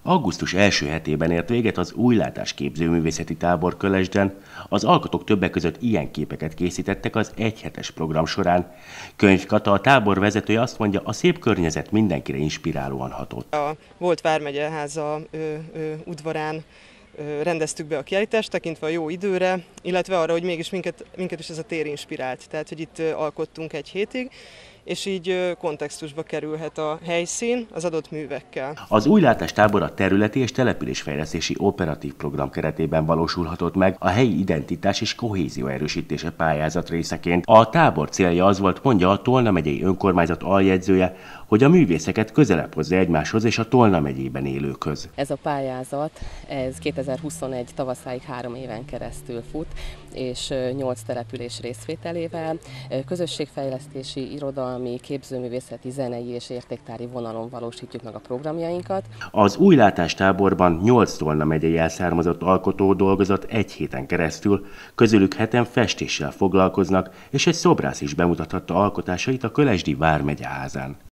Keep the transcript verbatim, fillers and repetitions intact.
Augusztus első hetében ért véget az Újlátás képzőművészeti tábor Kölesden. Az alkotók többek között ilyen képeket készítettek az egyhetes program során. Könyv Kata, a tábor vezetője azt mondja, a szép környezet mindenkire inspirálóan hatott. A volt vármegyeháza ö, ö, udvarán ö, rendeztük be a kiállítást, tekintve a jó időre, illetve arra, hogy mégis minket, minket is ez a tér inspirált. Tehát, hogy itt ö, alkottunk egy hétig, és így kontextusba kerülhet a helyszín az adott művekkel. Az Újlátás tábor a területi és településfejlesztési operatív program keretében valósulhatott meg a helyi identitás és kohézió erősítése pályázat részeként. A tábor célja az volt, mondja a Tolna megyei önkormányzat aljegyzője, hogy a művészeket közelebb hozza egymáshoz és a Tolna megyében élőkhöz. Ez a pályázat, ez kétezer-huszonegy tavaszáig három éven keresztül fut, és nyolc település részvételével, közösségfejlesztési, irodalmi, képzőművészeti, zenei és értéktári vonalon valósítjuk meg a programjainkat. Az Újlátás táborban nyolc Tolna megyei elszármazott alkotó dolgozott egy héten keresztül, közülük heten festéssel foglalkoznak, és egy szobrász is bemutathatta alkotásait a Kölesdi Vármegyeházán.